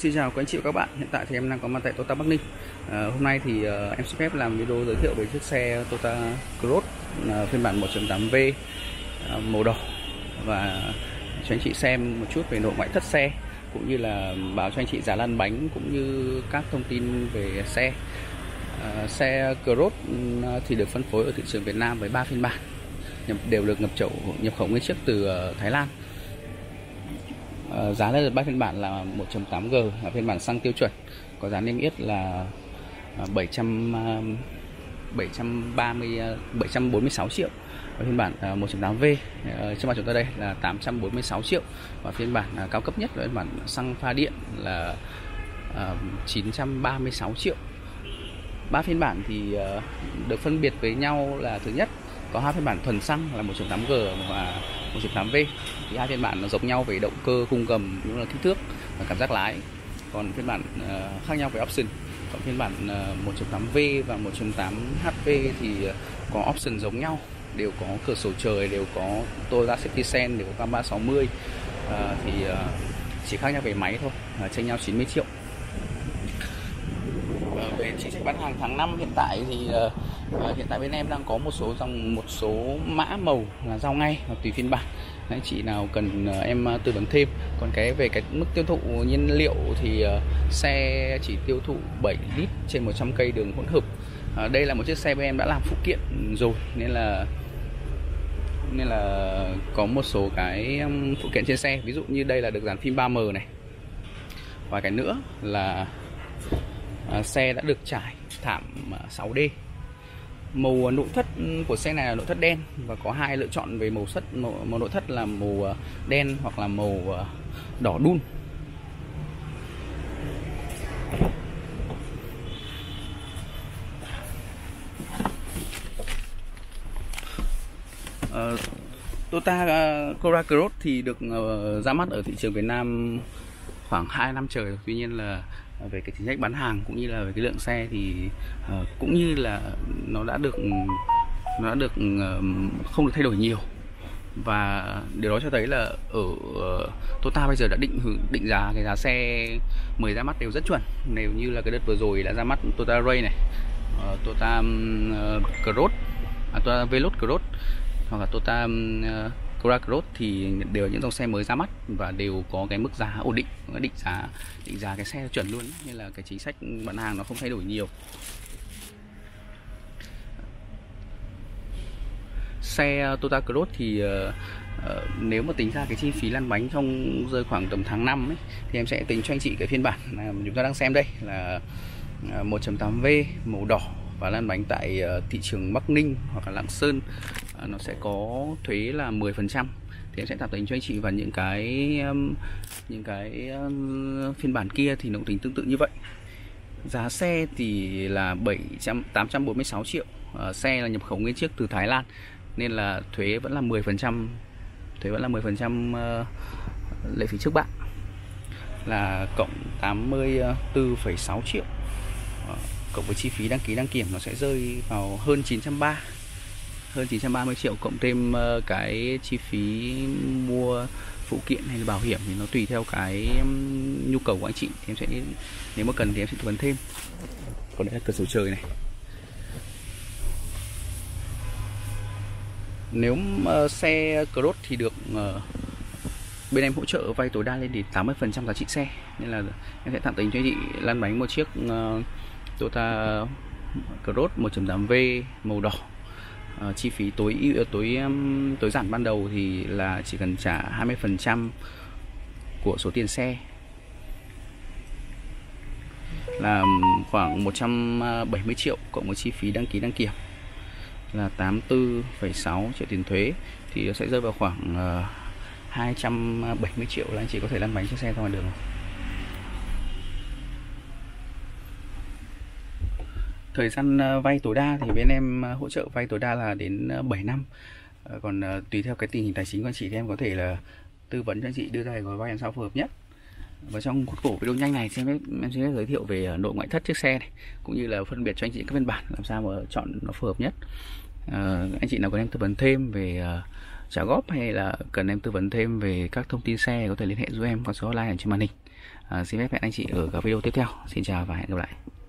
Xin chào các anh chị và các bạn. Hiện tại thì em đang có mặt tại Toyota Bắc Ninh. Hôm nay thì em xin phép làm video giới thiệu về chiếc xe Toyota Cross phiên bản 1.8V màu đỏ, và cho anh chị xem một chút về nội ngoại thất xe, cũng như là báo cho anh chị giá lăn bánh cũng như các thông tin về xe. Xe Cross thì được phân phối ở thị trường Việt Nam với 3 phiên bản, đều được nhập khẩu nguyên chiếc từ Thái Lan. Giá là 3 phiên bản là 1.8G là phiên bản xăng tiêu chuẩn, có giá niêm yết là 746 triệu, và phiên bản 1.8V trước mặt chúng ta đây là 846 triệu, và phiên bản cao cấp nhất là phiên bản xăng pha điện là 936 triệu. 3 phiên bản thì được phân biệt với nhau là: thứ nhất, có 2 phiên bản thuần xăng là 1.8G và 1.8V, thì 2 phiên bản nó giống nhau về động cơ, khung gầm cũng là kích thước và cảm giác lái. Còn phiên bản khác nhau về option. Còn phiên bản 1.8V và 1.8HV thì có option giống nhau, đều có cửa sổ trời, đều có Toyota Safety Sense, đều có camera 360, thì chỉ khác nhau về máy thôi, chênh nhau 90 triệu. Về chính sách bán hàng tháng 5 hiện tại thì hiện tại bên em đang có một số mã màu là giao ngay, tùy phiên bản. Anh chị nào cần em tư vấn thêm. Còn về cái mức tiêu thụ nhiên liệu thì xe chỉ tiêu thụ 7 lít trên 100 cây đường hỗn hợp. Đây là một chiếc xe bên em đã làm phụ kiện rồi, nên là có một số cái phụ kiện trên xe, ví dụ như đây là được dàn phim 3M này, và cái nữa là xe đã được trải thảm 6D. Màu nội thất của xe này là nội thất đen, và có 2 lựa chọn về màu nội thất là màu đen hoặc là màu đỏ đun. Toyota Corolla Cross thì được ra mắt ở thị trường Việt Nam khoảng 2 năm trời rồi. Tuy nhiên là về cái chính sách bán hàng cũng như là về cái lượng xe thì cũng như là nó đã được không được thay đổi nhiều, và điều đó cho thấy là ở Toyota bây giờ đã định giá cái giá xe mới ra mắt đều rất chuẩn. Nếu như là cái đợt vừa rồi đã ra mắt Toyota Ray này, Toyota Cross, Toyota Veloz Cross hoặc là Toyota Corolla Cross thì đều là những dòng xe mới ra mắt và đều có cái mức giá ổn định, định giá cái xe chuẩn luôn, nên là cái chính sách bán hàng nó không thay đổi nhiều. Xe Toyota Cross thì nếu mà tính ra cái chi phí lăn bánh trong rơi khoảng tầm tháng 5 ấy, thì em sẽ tính cho anh chị cái phiên bản mà chúng ta đang xem đây là 1.8V màu đỏ, và lăn bánh tại thị trường Bắc Ninh hoặc là Lạng Sơn nó sẽ có thuế là 10%. Thì em sẽ tạm tính cho anh chị, và những cái phiên bản kia thì nó cũng tính tương tự như vậy. Giá xe thì là 846 triệu. Xe là nhập khẩu nguyên chiếc từ Thái Lan, nên là thuế vẫn là 10%. Lệ phí trước bạ là cộng 84,6 triệu. Cộng với chi phí đăng ký đăng kiểm nó sẽ rơi vào hơn 930 triệu, cộng thêm cái chi phí mua phụ kiện hay là bảo hiểm thì nó tùy theo cái nhu cầu của anh chị. Thì em sẽ, nếu mà cần thì em sẽ tư vấn thêm. Còn đây là cửa sổ trời này. Nếu xe Cross thì được bên em hỗ trợ vay tối đa lên đến 80% giá trị xe, nên là em sẽ tạm tính cho anh chị lăn bánh một chiếc Toyota Cross 1.8V màu đỏ. Chi phí tối giản ban đầu thì là chỉ cần trả 20% của số tiền xe, là khoảng 170 triệu, cộng với chi phí đăng ký đăng kiểm là 84,6 triệu tiền thuế, thì nó sẽ rơi vào khoảng 270 triệu là anh chị có thể lăn bánh chiếc xe ra ngoài đường. Thời gian vay tối đa thì bên em hỗ trợ vay tối đa là đến 7 năm. Còn tùy theo cái tình hình tài chính của anh chị thì em có thể là tư vấn cho anh chị đưa ra gói vay làm sao phù hợp nhất. Và trong khuôn khổ video nhanh này thì em sẽ giới thiệu về nội ngoại thất chiếc xe này, cũng như là phân biệt cho anh chị các phiên bản làm sao mà chọn nó phù hợp nhất. Anh chị nào cần em tư vấn thêm về trả góp hay là cần em tư vấn thêm về các thông tin xe, có thể liên hệ giúp em qua số hotline ở trên màn hình. Xin phép hẹn anh chị ở các video tiếp theo. Xin chào và hẹn gặp lại.